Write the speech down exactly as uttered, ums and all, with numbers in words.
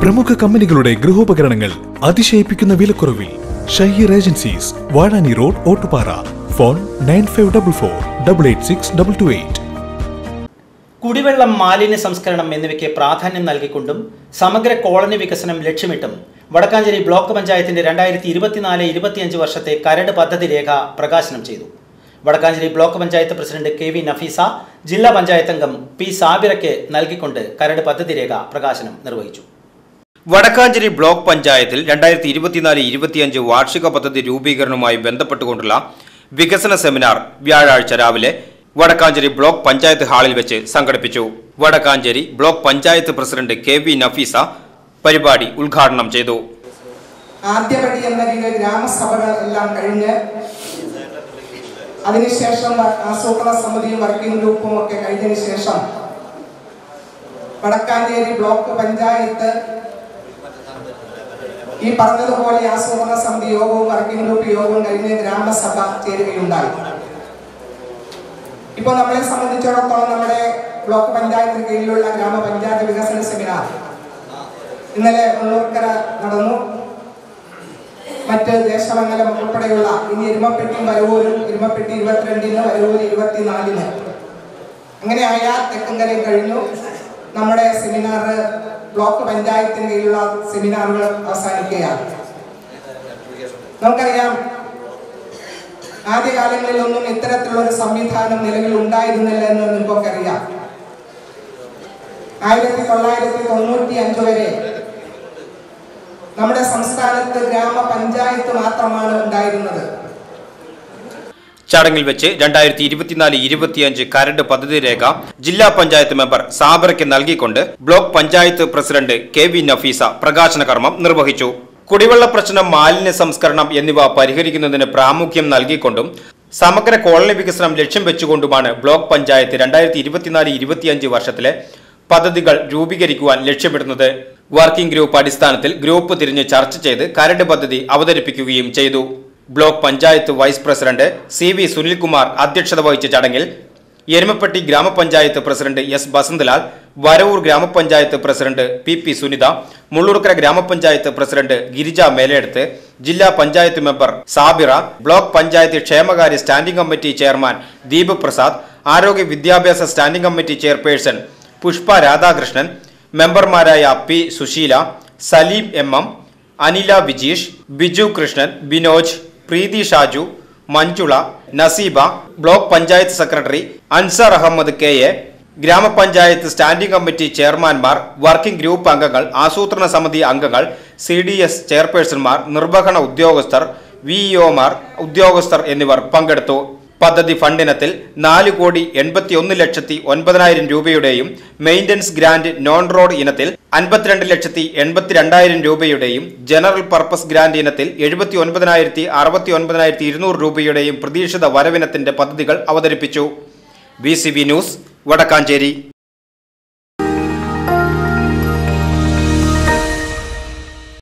പ്രമുഖ കമ്പനികളുടെ ഗൃഹോപകരണങ്ങൾ അതിശയിപ്പിക്കുന്ന വിലക്കുറവിൽ. Shaheer agencies, Vazhani road, Ottupara. Phone nine five double four double eight six double two eight. കുടിവെള്ളം, മാലിന്യ സംസ്കരണം എന്നിവയ്ക്ക് പ്രാധാന്യം നൽകിക്കൊണ്ടും സമഗ്ര കോളനി വികസനം ലക്ഷ്യമിട്ടും വടക്കാഞ്ചേരി ബ്ലോക്ക് പഞ്ചായത്തിന്റെ രണ്ടായിരത്തി ഇരുപത്തിനാല് ഇരുപത്തിയഞ്ച് വർഷത്തെ കരട് പദ്ധതി രേഖ പ്രകാശനം ചെയ്തു. Vadakkanchery block panchayat president K V Nafeesa, ജില്ലാ പഞ്ചായത്ത് അംഗം പി സാബിറയ്ക്ക് നൽകിക്കൊണ്ട് കരട് പദ്ധതി രേഖ പ്രകാശനം നിർവഹിച്ചു. വടക്കാഞ്ചേരി ബ്ലോക്ക് പഞ്ചായത്തിൽ രണ്ടായിരത്തി ഇരുപത്തിനാല് ഇരുപത്തിയഞ്ച് വാർഷിക പദ്ധതി രൂപീകരണവുമായി ബന്ധപ്പെട്ടുകൊണ്ടുള്ള വികസന സെമിനാർ വ്യാഴാഴ്ച രാവിലെ വടക്കാഞ്ചേരി ബ്ലോക്ക് പഞ്ചായത്ത് ഹാളിൽ വെച്ച് സംഘടിപ്പിച്ചു. Vadakkanchery block panchayat president K V Nafeesa പരിപാടി ഉദ്ഘാടനം ചെയ്തു. ആദ്യപടി എന്ന രീതിയിൽ ഗ്രാമസഭകൾ എല്ലാം കഴിഞ്ഞ് അതിനുശേഷം ആസൂത്രണ സമിതിയും വർക്കിംഗ് ഗ്രൂപ്പും ഒക്കെ കഴിഞ്ഞതിന് ശേഷം വടക്കാഞ്ചേരി ബ്ലോക്ക് പഞ്ചായത്ത് ഈ പറഞ്ഞതുപോലെ ആസൂത്രണ സമിതി യോഗവും വർക്കിംഗ് ഗ്രൂപ്പ് യോഗവും കഴിഞ്ഞ് ഗ്രാമസഭ ചേരുകയുണ്ടായി. ഇപ്പോൾ നമ്മളെ സംബന്ധിച്ചിടത്തോളം നമ്മുടെ ബ്ലോക്ക് പഞ്ചായത്തിന് കീഴിലുള്ള ഗ്രാമപഞ്ചായത്ത് വികസന സെമിനാർ ഇന്നലെ ഉള്ളൂർക്കര നടന്നു. മറ്റ് ദേശമംഗലം ഉൾപ്പെടെയുള്ള ഇനി എരുമപ്പെട്ടിയും വരവൂരും, എരുമപ്പെട്ടി ഇരുപത്തിരണ്ടിന്, വരവൂർ ഇരുപത്തിനാലിന്, അങ്ങനെ ആയാൽ തെക്കങ്കരയും കഴിഞ്ഞു. നമ്മുടെ സെമിനാർ ബ്ലോക്ക് പഞ്ചായത്തിന് കീഴിലുള്ള സെമിനാറുകൾ അവസാനിക്കുകയാണ്. നമുക്കറിയാം, ആദ്യകാലങ്ങളിലൊന്നും ഇത്തരത്തിലുള്ള ഒരു സംവിധാനം നിലവിൽ ഉണ്ടായിരുന്നില്ല എന്ന് നിങ്ങൾക്കൊക്കെ അറിയാം. ആയിരത്തി തൊള്ളായിരത്തി തൊണ്ണൂറ്റി അഞ്ച് വരെ നമ്മുടെ സംസ്ഥാനത്ത് ഗ്രാമപഞ്ചായത്ത് മാത്രമാണ് ഉണ്ടായിരുന്നത്. ചടങ്ങിൽ വെച്ച് രണ്ടായിരത്തി ഇരുപത്തിനാല് ഇരുപത്തിയഞ്ച് കരട് പദ്ധതി രേഖ ജില്ലാ പഞ്ചായത്ത് മെമ്പർ സാബിറയ്ക്ക് നൽകിക്കൊണ്ട് block panchayat president K V Nafeesa പ്രകാശന കർമ്മം നിർവഹിച്ചു. കുടിവെള്ള പ്രശ്നം, മാലിന്യ സംസ്കരണം എന്നിവ പരിഹരിക്കുന്നതിന് പ്രാമുഖ്യം നൽകിക്കൊണ്ടും സമഗ്ര കോളനി വികസനം ലക്ഷ്യം വെച്ചുകൊണ്ടുമാണ് ബ്ലോക്ക് പഞ്ചായത്ത് രണ്ടായിരത്തി ഇരുപത്തിനാല് ഇരുപത്തിയഞ്ച് വർഷത്തിലെ പദ്ധതികൾ രൂപീകരിക്കുവാൻ ലക്ഷ്യമിടുന്നത്. വർക്കിംഗ് ഗ്രൂപ്പ് അടിസ്ഥാനത്തിൽ ഗ്രൂപ്പ് തിരിഞ്ഞ് ചർച്ച ചെയ്ത് കരട് പദ്ധതി അവതരിപ്പിക്കുകയും ചെയ്തു. Block panchayat vice president C V Sunilkumar അധ്യക്ഷത വഹിച്ച ചടങ്ങിൽ എരുമപ്പെട്ടി ഗ്രാമപഞ്ചായത്ത് പ്രസിഡന്റ് എസ് ബസന്തലാൽ, വരവൂർ ഗ്രാമപഞ്ചായത്ത് president P P Sunitha, Mullurkara ഗ്രാമപഞ്ചായത്ത് പ്രസിഡന്റ് ഗിരിജ മേലെടുത്ത്, ജില്ലാ പഞ്ചായത്ത് മെമ്പർ സാബിറ, ബ്ലോക്ക് പഞ്ചായത്ത് ക്ഷേമകാര്യ standing committee chairman Deep Prasad, ആരോഗ്യ വിദ്യാഭ്യാസ standing committee chairperson Pushpa Radhakrishnan, മെമ്പർമാരായ P Susheela, Salim M M, Anila Vijeesh, Biju Krishnan, Binoj, Preethi Shaju, Manjula, Naseeba, block panchayat secretary Ansar Ahammed K A, ഗ്രാമപഞ്ചായത്ത് സ്റ്റാൻഡിംഗ് കമ്മിറ്റി ചെയർമാൻമാർ, വർക്കിംഗ് ഗ്രൂപ്പ് അംഗങ്ങൾ, ആസൂത്രണ സമിതി അംഗങ്ങൾ, സി ഡി എസ് ചെയർപേഴ്സൺമാർ, നിർവഹണ ഉദ്യോഗസ്ഥർ, വി ഇഒമാർ, ഉദ്യോഗസ്ഥർ എന്നിവർ പങ്കെടുത്തു. പദ്ധതി ഫണ്ടിനത്തിൽ നാല് കോടി എൺപത്തി ഒന്ന് ലക്ഷത്തി ഒൻപതിനായിരം രൂപയുടെയും മെയിൻ്റനൻസ് ഗ്രാന്റ് നോൺ റോഡ് ഇനത്തിൽ അൻപത്തിരണ്ട് ലക്ഷത്തി എൺപത്തിരണ്ടായിരം രൂപയുടെയും ജനറൽ പർപ്പസ് ഗ്രാന്റ് ഇനത്തിൽ എഴുപത്തി ഒൻപതിനായിരത്തി അറുപത്തി ഒൻപതിനായിരത്തി ഇരുന്നൂറ് രൂപയുടെയും പ്രതീക്ഷിത വരവിനത്തിന്റെ പദ്ധതികൾ അവതരിപ്പിച്ചു. B C B news, Vadakkanchery.